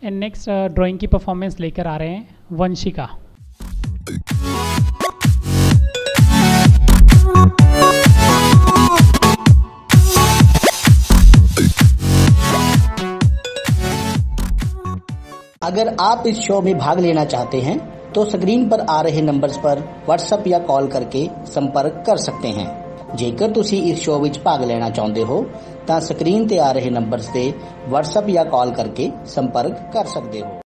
And next drawing की performance लेकर आ रहे हैं वंशिका। अगर आप इस शो में भाग लेना चाहते हैं तो स्क्रीन पर आ रहे नंबर्स पर व्हाट्सएप या कॉल करके संपर्क कर सकते हैं। जेकर ਤੁਸੀਂ ਇਸ ਸ਼ੋਅ ਵਿੱਚ ਭਾਗ ਲੈਣਾ ਚਾਹੁੰਦੇ ਹੋ ਤਾਂ ਸਕਰੀਨ ਤੇ ਆ ਰਹੇ ਨੰਬਰਸ ਤੇ WhatsApp ਜਾਂ ਕਾਲ ਕਰਕੇ ਸੰਪਰਕ ਕਰ ਸਕਦੇ ਹੋ।